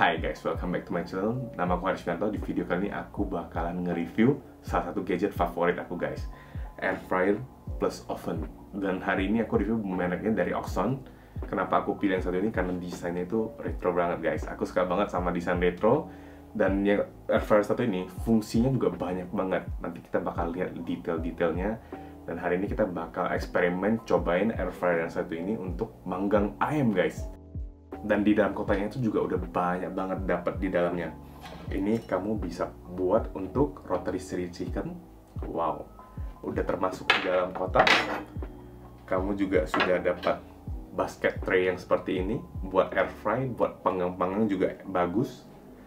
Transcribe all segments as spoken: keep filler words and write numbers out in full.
Hai guys, welcome back to my channel. Nama aku Harisvianto. Di video kali ini aku bakalan nge-review salah satu gadget favorit aku guys, air fryer plus oven. Dan hari ini aku review mereknya dari Oxon. Kenapa aku pilih yang satu ini? Karena desainnya itu retro banget guys. Aku suka banget sama desain retro. Dan yang air fryer satu ini fungsinya juga banyak banget. Nanti kita bakal lihat detail-detailnya. Dan hari ini kita bakal eksperimen cobain air fryer yang satu ini untuk manggang ayam guys. Dan di dalam kotaknya itu juga udah banyak banget dapat di dalamnya. Ini kamu bisa buat untuk rotisserie chicken. Wow, udah termasuk di dalam kotak. Kamu juga sudah dapat basket tray yang seperti ini buat air fry, buat panggang-panggang juga bagus.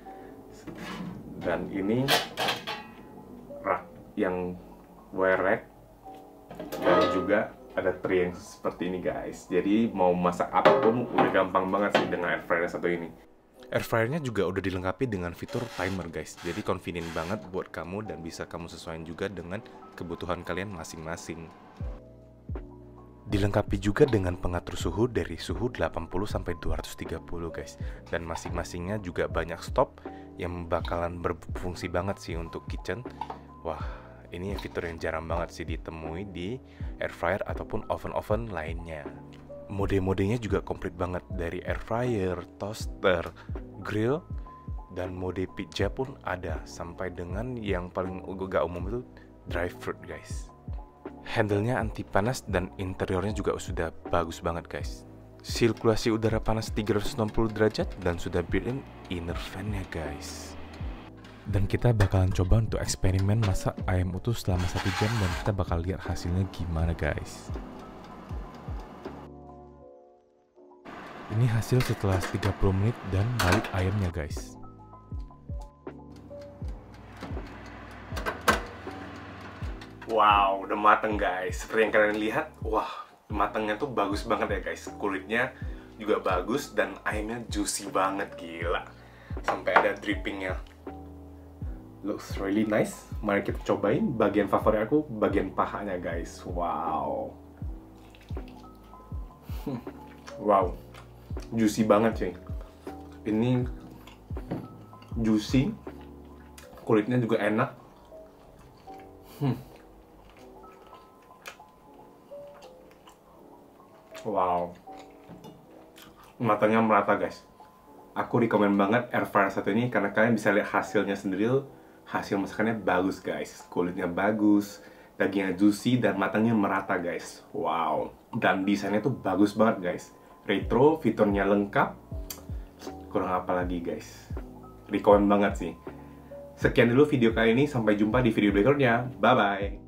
Dan ini rak yang wire rack, dan juga ada tray yang seperti ini guys. Jadi mau masak apapun udah gampang banget sih dengan air fryer satu ini. Air fryer-nya juga udah dilengkapi dengan fitur timer guys. Jadi convenient banget buat kamu dan bisa kamu sesuaikan juga dengan kebutuhan kalian masing-masing. Dilengkapi juga dengan pengatur suhu dari suhu delapan puluh sampai dua ratus tiga puluh guys. Dan masing-masingnya juga banyak stop yang bakalan berfungsi banget sih untuk kitchen. Wah, ini fitur yang jarang banget sih ditemui di air fryer ataupun oven-oven lainnya. Mode-modenya juga komplit banget, dari air fryer, toaster, grill, dan mode pizza pun ada, sampai dengan yang paling gak umum itu dry fruit guys. Handle-nya anti panas dan interiornya juga sudah bagus banget guys. Sirkulasi udara panas tiga ratus enam puluh derajat dan sudah built-in inner fan-nya guys. Dan kita bakalan coba untuk eksperimen masak ayam utuh selama satu jam dan kita bakal lihat hasilnya gimana guys. Ini hasil setelah tiga puluh menit dan balik ayamnya guys. Wow, udah mateng guys. Seperti yang kalian lihat, wah, matengnya tuh bagus banget ya guys. Kulitnya juga bagus dan ayamnya juicy banget, gila. Sampai ada drippingnya. Looks really nice. Mari kita cobain. Bagian favorit aku bagian pahanya guys. Wow. Hmm. Wow. Juicy banget sih. Ini juicy. Kulitnya juga enak. Hmm. Wow. Matanya merata guys. Aku rekomen banget air fryer satu ini karena kalian bisa lihat hasilnya sendiri. Hasil masakannya bagus guys, kulitnya bagus, dagingnya juicy dan matangnya merata guys. Wow, dan desainnya tuh bagus banget guys. Retro, fiturnya lengkap. Kurang apa lagi guys. Rekomen banget sih. Sekian dulu video kali ini, sampai jumpa di video berikutnya. Bye bye.